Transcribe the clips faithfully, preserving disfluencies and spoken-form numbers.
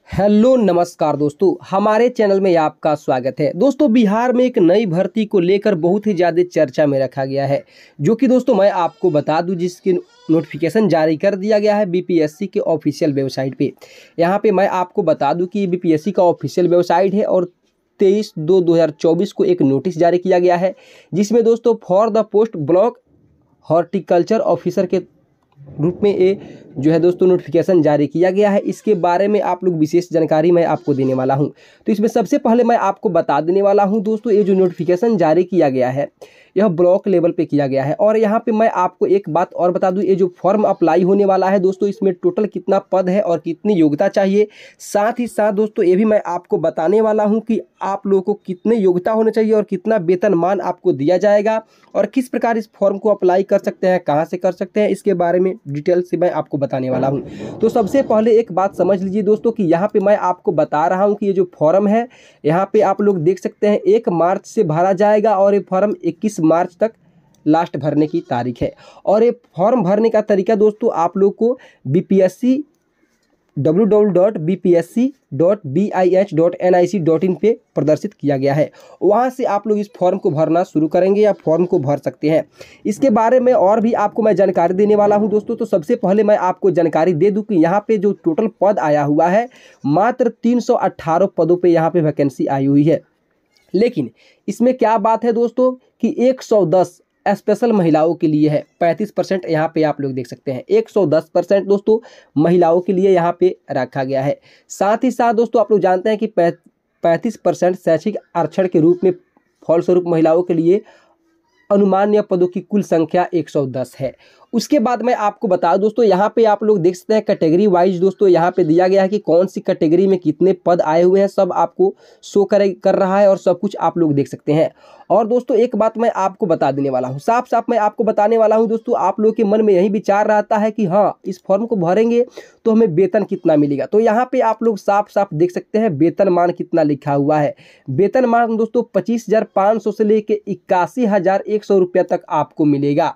Hello नमस्कार दोस्तों, हमारे चैनल में आपका स्वागत है। दोस्तों, बिहार में एक नई भर्ती को लेकर बहुत ही ज़्यादा चर्चा में रखा गया है, जो कि दोस्तों मैं आपको बता दूं, जिसकी नोटिफिकेशन जारी कर दिया गया है बीपीएससी के ऑफिशियल वेबसाइट पे। यहाँ पे मैं आपको बता दूं कि बीपीएससी का ऑफिशियल वेबसाइट है और तेईस दो दो हज़ार चौबीस को एक नोटिस जारी किया गया है, जिसमें दोस्तों for the post block horticulture officer के रूप में ये जो है दोस्तों नोटिफिकेशन जारी किया गया है। इसके बारे में आप लोग विशेष जानकारी मैं आपको देने वाला हूं। तो इसमें सबसे पहले मैं आपको बता देने वाला हूं दोस्तों, ये जो नोटिफिकेशन जारी किया गया है यह ब्लॉक लेवल पे किया गया है। और यहाँ पे मैं आपको एक बात और बता दूं, ये जो फॉर्म अप्लाई होने वाला है दोस्तों, इसमें टोटल कितना पद है और कितनी योग्यता चाहिए। साथ ही साथ दोस्तों ये भी मैं आपको बताने वाला हूँ कि आप लोगों को कितने योग्यता होना चाहिए और कितना वेतनमान आपको दिया जाएगा और किस प्रकार इस फॉर्म को अप्लाई कर सकते हैं, कहाँ से कर सकते हैं, इसके बारे में डिटेल से मैं आपको बताने वाला हूँ। तो सबसे पहले एक बात समझ लीजिए दोस्तों कि यहाँ पे मैं आपको बता रहा हूँ कि ये जो फॉर्म है, यहाँ पे आप लोग देख सकते हैं एक मार्च से भरा जाएगा और ये फॉर्म इक्कीस मार्च तक लास्ट भरने की तारीख है। और ये फॉर्म भरने का तरीका दोस्तों आप लोग को BPSC W W W dot B P S C dot B I H dot N I C dot in पे प्रदर्शित किया गया है। वहाँ से आप लोग इस फॉर्म को भरना शुरू करेंगे या फॉर्म को भर सकते हैं। इसके बारे में और भी आपको मैं जानकारी देने वाला हूँ दोस्तों। तो सबसे पहले मैं आपको जानकारी दे दूँ कि यहाँ पे जो टोटल पद आया हुआ है, मात्र तीन सौ अट्ठारह पदों पे यहाँ पे वैकेंसी आई हुई है। लेकिन इसमें क्या बात है दोस्तों कि एक सौ दस स्पेशल महिलाओं के लिए है। पैंतीस परसेंट यहाँ पे आप लोग देख सकते हैं, एक सौ दस परसेंट दोस्तों महिलाओं के लिए यहाँ पे रखा गया है। साथ ही साथ दोस्तों आप लोग जानते हैं कि पैंतीस परसेंट शैक्षिक आरक्षण के रूप में फलस्वरूप महिलाओं के लिए अनुमान्य पदों की कुल संख्या एक सौ दस है। उसके बाद मैं आपको बता दूं दोस्तों, यहाँ पे आप लोग देख सकते हैं कैटेगरी वाइज दोस्तों यहाँ पे दिया गया है कि कौन सी कैटेगरी में कितने पद आए हुए हैं, सब आपको शो करे कर रहा है और सब कुछ आप लोग देख सकते हैं। और दोस्तों एक बात मैं आपको बता देने वाला हूँ, साफ साफ मैं आपको बताने वाला हूँ दोस्तों, आप लोग के मन में यही विचार रहता है कि हाँ इस फॉर्म को भरेंगे तो हमें वेतन कितना मिलेगा। तो यहाँ पे आप लोग साफ साफ देख सकते हैं वेतनमान कितना लिखा हुआ है। वेतनमान दोस्तों पच्चीस हजार पाँच सौ से लेके इक्यासी हजार एक सौ रुपया तक आपको मिलेगा।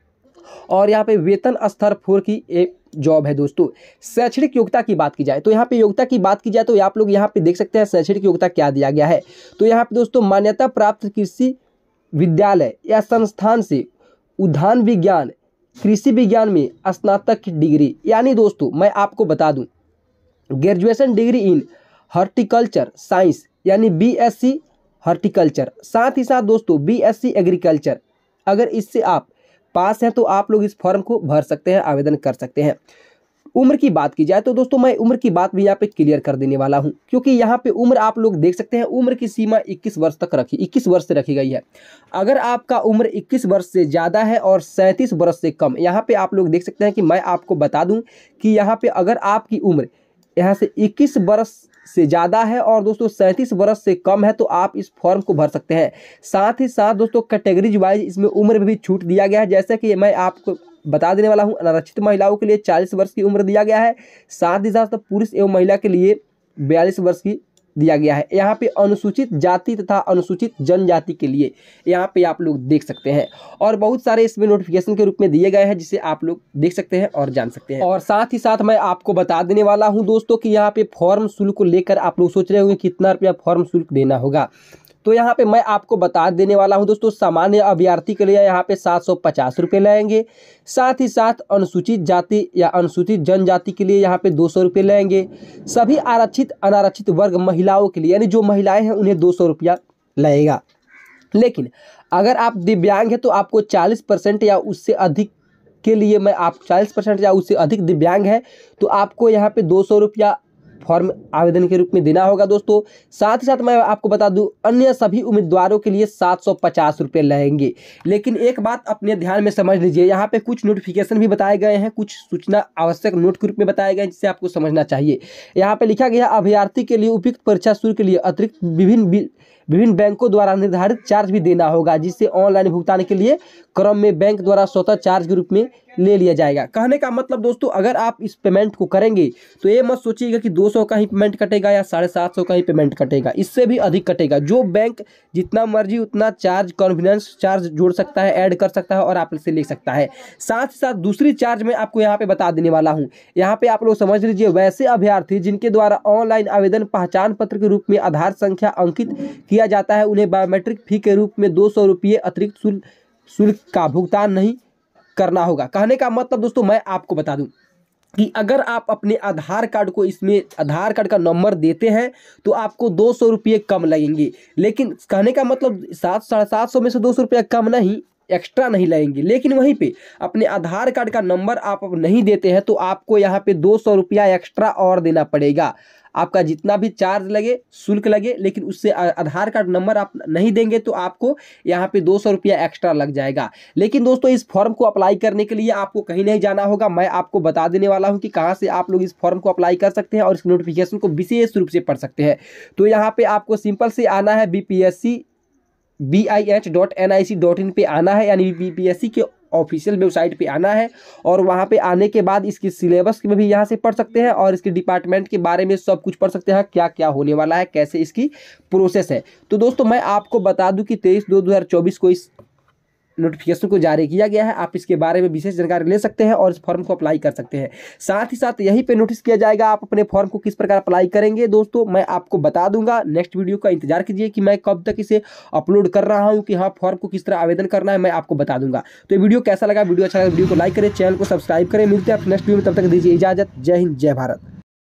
और यहाँ पे वेतन स्तर फोर की एक जॉब है दोस्तों। शैक्षणिक योग्यता की बात की जाए तो यहाँ पे योग्यता की बात की जाए तो आप लोग यहाँ पे देख सकते हैं शैक्षणिक योग्यता क्या दिया गया है। तो यहाँ पे दोस्तों मान्यता प्राप्त कृषि विद्यालय या संस्थान से उद्यान विज्ञान कृषि विज्ञान में स्नातक की डिग्री, यानी दोस्तों मैं आपको बता दूं graduation degree in horticulture science यानी बीएससी हॉर्टिकल्चर। साथ ही साथ दोस्तों बीएससी एग्रीकल्चर, अगर इससे आप पास हैं तो आप लोग इस फॉर्म को भर सकते हैं, आवेदन कर सकते हैं। उम्र की बात की जाए तो दोस्तों मैं उम्र की बात भी यहाँ पे क्लियर कर देने वाला हूँ, क्योंकि यहाँ पे उम्र आप लोग देख सकते हैं उम्र की सीमा इक्कीस वर्ष तक रखी इक्कीस वर्ष से रखी गई है। अगर आपका उम्र इक्कीस वर्ष से ज़्यादा है और सैंतीस वर्ष से कम, यहाँ पे आप लोग देख सकते हैं कि मैं आपको बता दूँ कि यहाँ पे अगर आपकी उम्र यहाँ से इक्कीस वर्ष से ज़्यादा है और दोस्तों सैंतीस वर्ष से कम है तो आप इस फॉर्म को भर सकते हैं। साथ ही साथ दोस्तों कैटेगरीज वाइज इसमें उम्र में भी छूट दिया गया है, जैसे कि मैं आपको बता देने वाला हूं। अनारक्षित महिलाओं के लिए चालीस वर्ष की उम्र दिया गया है। साथ ही साथ तो पुरुष एवं महिला के लिए बयालीस वर्ष की दिया गया है। यहाँ पे अनुसूचित जाति तथा अनुसूचित जनजाति के लिए यहाँ पे आप लोग देख सकते हैं। और बहुत सारे इसमें नोटिफिकेशन के रूप में दिए गए हैं, जिसे आप लोग देख सकते हैं और जान सकते हैं। और साथ ही साथ मैं आपको बता देने वाला हूँ दोस्तों कि यहाँ पे फॉर्म शुल्क को लेकर आप लोग सोच रहे होंगे कितना रुपया फॉर्म शुल्क देना होगा। तो यहाँ पे मैं आपको बता देने वाला हूँ दोस्तों, सामान्य अभ्यर्थी के लिए यहाँ पे सात सौ पचास रुपये लगेंगे। साथ ही साथ अनुसूचित जाति या अनुसूचित जनजाति के लिए यहाँ पे दो सौ रुपये लगेंगे। सभी आरक्षित अनारक्षित वर्ग महिलाओं के लिए, यानी जो महिलाएं हैं उन्हें दो सौ रुपया लगेगा। लेकिन अगर आप दिव्यांग हैं तो आपको चालीस परसेंट या उससे अधिक के लिए मैं आप चालीस परसेंट या उससे अधिक दिव्यांग है तो आपको यहाँ पे दो सौ रुपया फॉर्म आवेदन के रूप में देना होगा दोस्तों। साथ ही साथ मैं आपको बता दूं अन्य सभी उम्मीदवारों के लिए सात सौ पचास रुपये लगेंगे। लेकिन एक बात अपने ध्यान में समझ लीजिए, यहाँ पे कुछ नोटिफिकेशन भी बताए गए हैं, कुछ सूचना आवश्यक नोट के रूप में बताए गए हैं, जिससे आपको समझना चाहिए। यहाँ पे लिखा गया अभ्यर्थी के लिए उपयुक्त परीक्षा शुल्क के लिए अतिरिक्त विभिन्न विभिन्न बैंकों द्वारा निर्धारित चार्ज भी देना होगा, जिससे ऑनलाइन भुगतान के लिए क्रम में बैंक द्वारा स्वतः चार्ज के रूप में ले लिया जाएगा। कहने का मतलब दोस्तों, अगर आप इस पेमेंट को करेंगे तो ये मत सोचिएगा कि दो सौ का ही पेमेंट कटेगा या साढ़े सात सौ का ही पेमेंट कटेगा, इससे भी अधिक कटेगा। जो बैंक जितना मर्जी उतना चार्ज, कन्वीनियंस चार्ज जोड़ सकता है, ऐड कर सकता है और आप इसे ले सकता है। साथ ही साथ दूसरी चार्ज मैं आपको यहाँ पे बता देने वाला हूँ। यहाँ पे आप लोग समझ लीजिए, वैसे अभ्यर्थी जिनके द्वारा ऑनलाइन आवेदन पहचान पत्र के रूप में आधार संख्या अंकित किया जाता है, उन्हें बायोमेट्रिक फी के रूप में दो सौ रुपये अतिरिक्त शुल्क शुल्क का भुगतान नहीं करना होगा। कहने का मतलब दोस्तों, मैं आपको बता दूं कि अगर आप अपने आधार कार्ड को इसमें आधार कार्ड का नंबर देते हैं तो आपको दो सौ रुपये कम लगेंगे। लेकिन कहने का मतलब सात साढ़े सात सौ में से दो सौ रुपया कम नहीं, एक्स्ट्रा नहीं लगेंगे। लेकिन वहीं पे अपने आधार कार्ड का नंबर आप नहीं देते हैं तो आपको यहाँ पे दो सौ रुपया एक्स्ट्रा और देना पड़ेगा। आपका जितना भी चार्ज लगे, शुल्क लगे, लेकिन उससे आधार कार्ड नंबर आप नहीं देंगे तो आपको यहाँ पे दो सौ रुपया एक्स्ट्रा लग जाएगा। लेकिन दोस्तों, इस फॉर्म को अप्लाई करने के लिए आपको कहीं नहीं जाना होगा। मैं आपको बता देने वाला हूँ कि कहाँ से आप लोग इस फॉर्म को अप्लाई कर सकते हैं और इस नोटिफिकेशन को विशेष रूप से पढ़ सकते हैं। तो यहाँ पे आपको सिंपल से आना है, B P S C B I H dot N I C dot in पे आना है, यानी बी पी एस सी के ऑफिशियल वेबसाइट पे आना है। और वहाँ पे आने के बाद इसकी सिलेबस में भी यहाँ से पढ़ सकते हैं और इसके डिपार्टमेंट के बारे में सब कुछ पढ़ सकते हैं, क्या क्या होने वाला है, कैसे इसकी प्रोसेस है। तो दोस्तों, मैं आपको बता दूं कि तेईस दो दो हज़ार चौबीस को इस नोटिफिकेशन को जारी किया गया है। आप इसके बारे में विशेष जानकारी ले सकते हैं और इस फॉर्म को अप्लाई कर सकते हैं। साथ ही साथ यहीं पे नोटिस किया जाएगा आप अपने फॉर्म को किस प्रकार अप्लाई करेंगे। दोस्तों, मैं आपको बता दूंगा। नेक्स्ट वीडियो का इंतजार कीजिए कि मैं कब तक इसे अपलोड कर रहा हूं, कि हाँ फॉर्म को किस तरह आवेदन करना है, मैं आपको बता दूंगा। तो ये वीडियो कैसा लगा? वीडियो अच्छा लगा वीडियो को लाइक करें, चैनल को सब्सक्राइब करें। मिलते हैं नेक्स्ट वीडियो में, तब तक दीजिए इजाजत। जय हिंद, जय भारत।